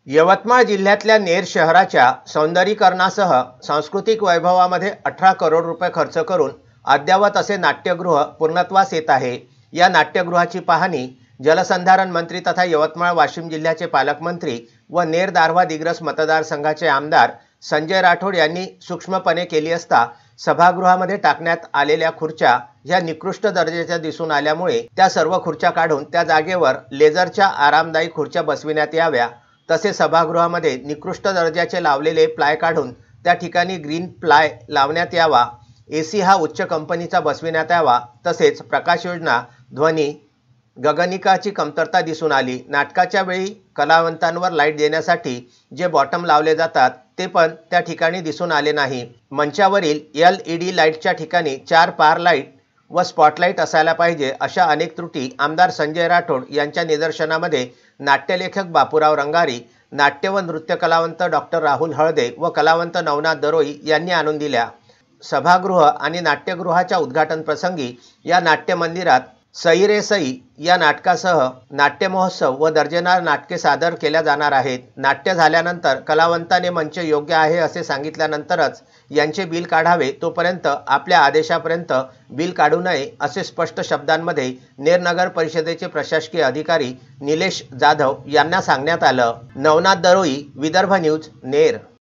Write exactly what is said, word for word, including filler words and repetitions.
यवतमाळ जिल्ह्यातल्या नेर शहराच्या सौंदर्यीकरणासह सांस्कृतिक वैभवामध्ये अठरा करोड रुपये खर्च करून अद्यावत असे नाट्यगृह पूर्णत्वास येत आहे। या नाट्यगृहाची पाहणी जलसंधारण मंत्री तथा यवतमाळ वाशिम जिल्ह्याचे पालकमंत्री व नेर दारव्हा दिग्रस मतदारसंघाचे आमदार संजय राठोड यांनी सूक्ष्मपणे केली असता सभागृहामध्ये टाकण्यात आलेल्या खुर्च्या ह्या निकृष्ट दर्जाच्या दिसून आल्यामुळे त्या सर्व खुर्च्या काढून त्या जागेवर लेझरच्या आरामदायी खुर्च्या बसविण्यात याव्या। तसे सभागृहामध्ये निकृष्ट दर्जाचे लावलेले प्लाय काढून त्या ठिकाणी ग्रीन प्लाय लावण्यात यावा। एसी हा उच्च कंपनीचा बसविण्यात यावा। तसेच प्रकाश योजना, ध्वनी, गगनिकाची कमतरता दिसून आली। नाटकाच्या वेळी कलावंतांवर लाईट देण्यासाठी जे बॉटम लावले जातात ते पण त्या ठिकाणी दिसून आले नाही। मंचावरील एल ई डी लाईटच्या ठिकाणी चार पार लाईट व स्पॉटलाईट असायला पाहिजे अशा अनेक त्रुटी आमदार संजय राठोड यांच्या निदर्शनामध्ये नाट्यलेखक बापूराव रंगारी, नाट्य व नृत्य कलावंत डॉक्टर राहुल हळदे व कलावंत नवनाथ दरोई यांनी आणून दिल्या। सभागृह आणि नाट्यगृहाच्या उद्घाटन प्रसंगी या नाट्य मंदिरात सई रे सई या नाटकासह नाट्य महोत्सव व दर्जेदार नाटके सादर केल्या जाणार आहेत। नाट्य झाल्यानंतर कलावंताने मंच योग्य आहे असे सांगितल्यानंतरच यांचे बिल काढावे, तोपर्यंत आपल्या आदेशापर्यंत बिल काढू नये असे स्पष्ट शब्दांमध्ये नेर नगर परिषदेचे प्रशासकीय अधिकारी निलेश जाधव यांना सांगण्यात आलं। नवनाथ दरोई, विदर्भ न्यूज, नेर।